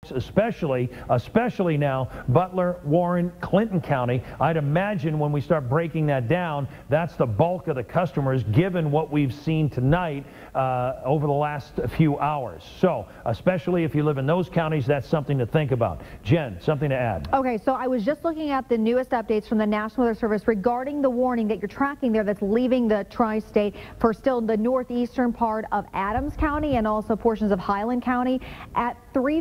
folks, especially now, Butler, Warren, Clinton County. I'd imagine when we start breaking that down, that's the bulk of the customers, given what we've seen tonight over the last few hours. So, especially if you live in those counties, that's something to think about. Jen, something to add? Okay, so I was just looking at the newest updates from the National Weather Service regarding the warning that you're tracking there that's leaving the tri-state for still the northeastern part of Adams County and also portions of Highland County at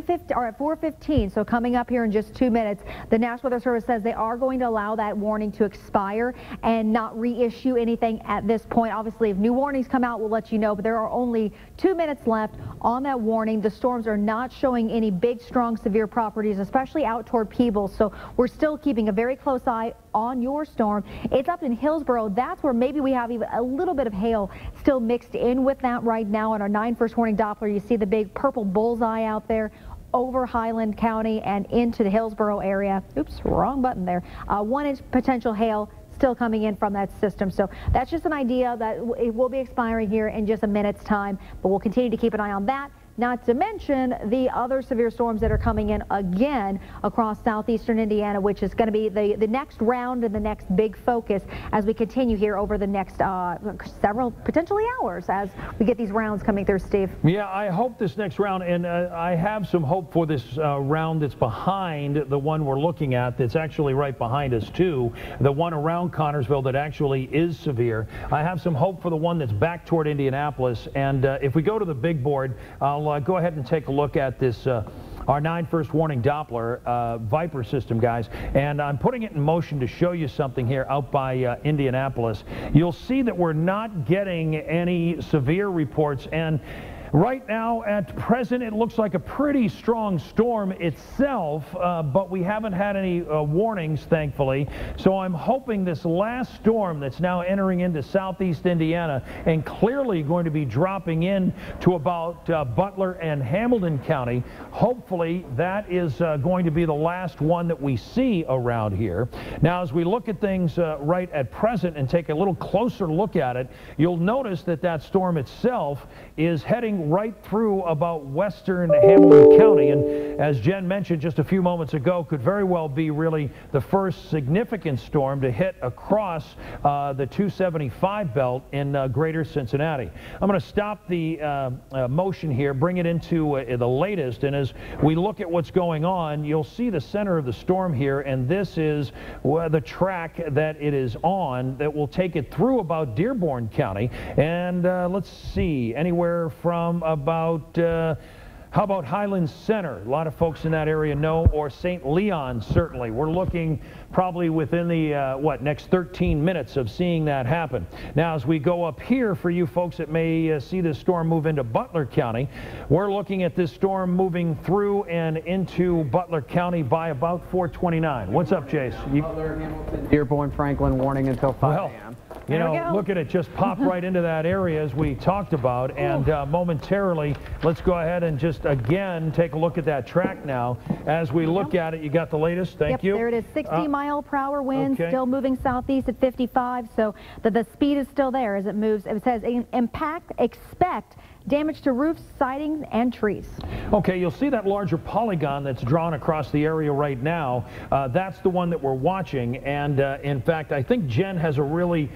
4:15. So coming up here in just 2 minutes, the National Weather Service says they are going to allow that warning to expire and not reissue anything at this point. Obviously, if new warnings come out, we'll let you know, but there are only 2 minutes left on that warning. The storms are not showing any big, strong, severe properties, especially out toward Peebles. So we're still keeping a very close eye on your storm. It's up in Hillsborough. That's where maybe we have even a little bit of hail still mixed in with that right now on our 9 first warning Doppler. You see the big purple bullseye out there over Highland County and into the Hillsborough area. Oops, wrong button there. 1 inch potential hail still coming in from that system. So that's just an idea that it will be expiring here in just a minute's time, but we'll continue to keep an eye on that. Not to mention the other severe storms that are coming in again across southeastern Indiana, which is going to be the next round and the next big focus as we continue here over the next several, potentially hours, as we get these rounds coming through, Steve. Yeah, I hope this next round, and I have some hope for this round that's behind the one we're looking at, that's actually right behind us too, the one around Connorsville that actually is severe. I have some hope for the one that's back toward Indianapolis, and if we go to the big board, I'll go ahead and take a look at this, our 9 first warning Doppler Viper system, guys, and I'm putting it in motion to show you something here out by Indianapolis. You'll see that we're not getting any severe reports, and right now, at present, it looks like a pretty strong storm itself, but we haven't had any warnings, thankfully. So I'm hoping this last storm that's now entering into southeast Indiana and clearly going to be dropping in to about Butler and Hamilton County, hopefully that is going to be the last one that we see around here. Now, as we look at things right at present and take a little closer look at it, you'll notice that that storm itself is heading right through about western Hamilton County, and as Jen mentioned just a few moments ago, could very well be really the first significant storm to hit across the 275 belt in greater Cincinnati. I'm going to stop the motion here, bring it into the latest, and as we look at what's going on, you'll see the center of the storm here, and this is the track that it is on that will take it through about Dearborn County, and let's see, anywhere from about how about Highland Center? A lot of folks in that area know, or St. Leon, certainly. We're looking probably within the, next 13 minutes of seeing that happen. Now, as we go up here, for you folks that may see this storm move into Butler County, we're looking at this storm moving through and into Butler County by about 4:29. What's up, Chase? Butler, Hamilton, Dearborn, Franklin, warning until 5 a.m. You know, look at it, just pop right into that area as we talked about, and momentarily, let's go ahead and just again take a look at that track now. As we look at it, you got the latest. Thank you. There it is, 60-mile-per-hour winds, still moving southeast at 55, so the speed is still there as it moves. It says impact, expect damage to roofs, sidings, and trees. Okay, you'll see that larger polygon that's drawn across the area right now. That's the one that we're watching, and in fact, I think Jen has a really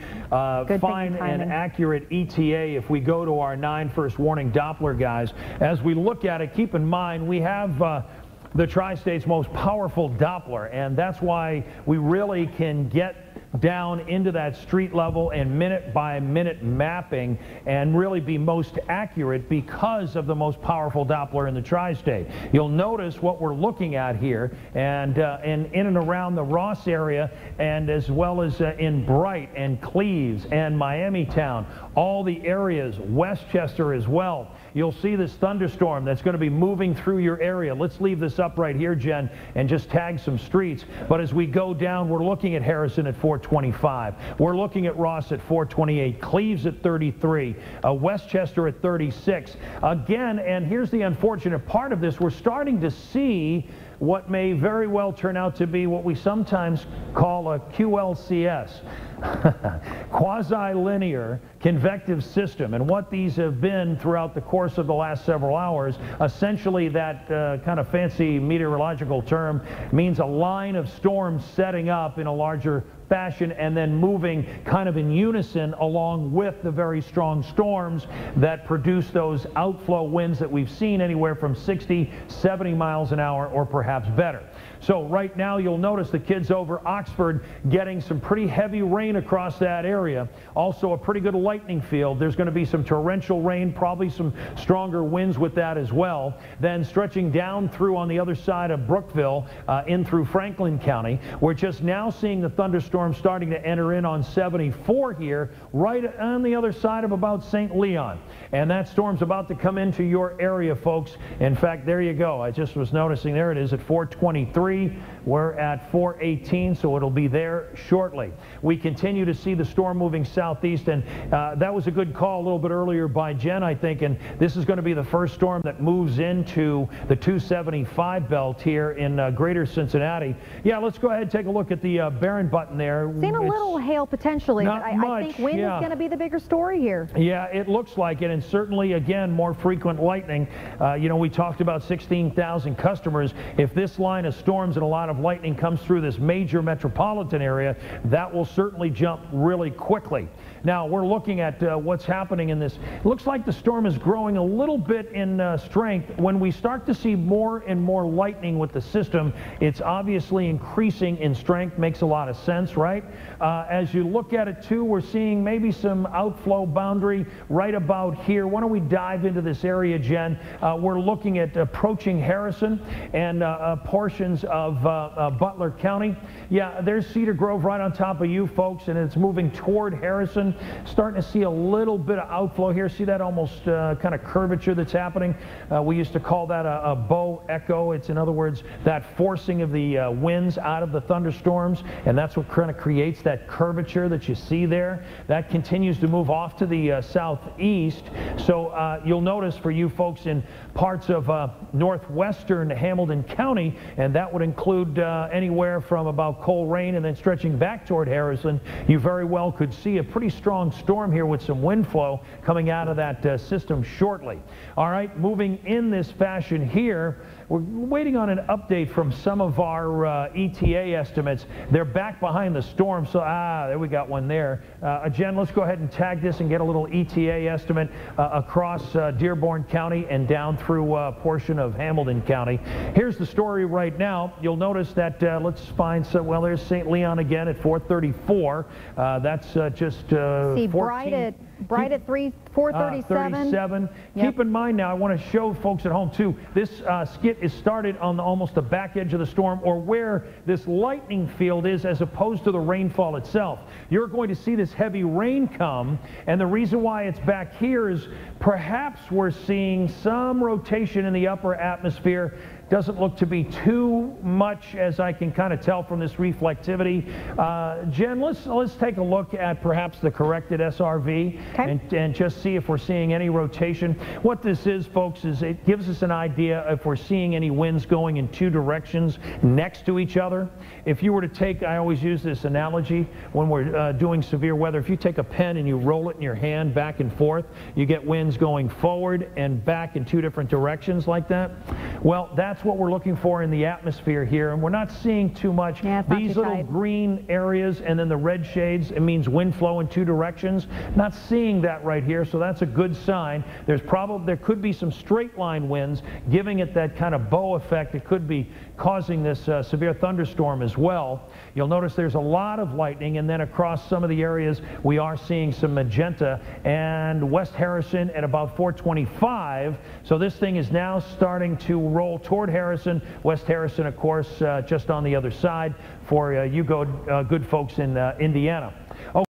fine and accurate ETA if we go to our 9 first warning Doppler, guys. As we look at it, keep in mind we have the tri-state's most powerful Doppler, and that's why we really can get down into that street level and minute-by-minute mapping and really be most accurate because of the most powerful Doppler in the tri-state. You'll notice what we're looking at here, and in and around the Ross area, and as well as in Bright and Cleves and Miamitown, all the areas, Westchester as well. You'll see this thunderstorm that's going to be moving through your area. Let's leave this up right here, Jen, and just tag some streets. But as we go down, we're looking at Harrison at 425. We're looking at Ross at 428. Cleves at 33. Westchester at 36. Again, and here's the unfortunate part of this, we're starting to see what may very well turn out to be what we sometimes call a QLCS. Quasi-linear convective system, and what these have been throughout the course of the last several hours, essentially that kind of fancy meteorological term means a line of storms setting up in a larger fashion and then moving kind of in unison along with the very strong storms that produce those outflow winds that we've seen anywhere from 60, 70 miles an hour or perhaps better. So right now you'll notice the kids over Oxford getting some pretty heavy rain across that area. Also a pretty good lightning field. There's going to be some torrential rain, probably some stronger winds with that as well. Then stretching down through on the other side of Brookville in through Franklin County. We're just now seeing the thunderstorms starting to enter in on 74 here, right on the other side of about St. Leon. And that storm's about to come into your area, folks. In fact, there you go. I just was noticing there it is at 423. We're at 418, so it'll be there shortly. We continue to see the storm moving southeast, and that was a good call a little bit earlier by Jen, I think, and this is going to be the first storm that moves into the 275 belt here in greater Cincinnati. Yeah, let's go ahead and take a look at the Barron button there. Seen a little hail potentially, but I think wind is going to be the bigger story here. Yeah, it looks like it, and certainly, again, more frequent lightning. You know, we talked about 16,000 customers. If this line of storms and a lot of lightning comes through this major metropolitan area, that will certainly jump really quickly. Now, we're looking at what's happening in this. It looks like the storm is growing a little bit in strength. When we start to see more and more lightning with the system, it's obviously increasing in strength. Makes a lot of sense, right? As you look at it, too, we're seeing maybe some outflow boundary right about here. Why don't we dive into this area, Jen? We're looking at approaching Harrison and portions of Butler County. Yeah, there's Cedar Grove right on top of you folks, and it's moving toward Harrison. Starting to see a little bit of outflow here. See that almost kind of curvature that's happening? We used to call that a bow echo. It's, in other words, that forcing of the winds out of the thunderstorms, and that's what kind of creates that curvature that you see there. That continues to move off to the southeast. So you'll notice for you folks in parts of northwestern Hamilton County, and that would include anywhere from about Coleraine and then stretching back toward Harrison, you very well could see a pretty strong storm here with some wind flow coming out of that system shortly. All right, moving in this fashion here, we're waiting on an update from some of our ETA estimates. They're back behind the storm, so there we got one there. Jen, let's go ahead and tag this and get a little ETA estimate across Dearborn County and down through a portion of Hamilton County. Here's the story right now. You'll notice that, let's find some, well, there's St. Leon again at 434. That's just see, bright at 437. 37. Yep. Keep in mind now, I want to show folks at home too, this skit is started on almost the back edge of the storm, or where this lightning field is as opposed to the rainfall itself. You're going to see this heavy rain come, and the reason why it's back here is perhaps we're seeing some rotation in the upper atmosphere. Doesn't look to be too much, as I can kind of tell from this reflectivity. Jen, let's take a look at perhaps the corrected SRV, okay, and just see if we're seeing any rotation. What this is, folks, is it gives us an idea if we're seeing any winds going in two directions next to each other. If you were to take, I always use this analogy when we're doing severe weather, if you take a pen and you roll it in your hand back and forth, you get winds going forward and back in two different directions like that. Well, that's what we're looking for in the atmosphere here, and we're not seeing too much. These little green areas and then the red shades, it means wind flow in two directions. Not seeing that right here, so that's a good sign. There could be some straight line winds giving it that kind of bow effect. It could be causing this severe thunderstorm as well. You'll notice there's a lot of lightning, and then across some of the areas we are seeing some magenta, and West Harrison at about 425. So this thing is now starting to roll toward Harrison. West Harrison, of course, just on the other side for you good folks in Indiana.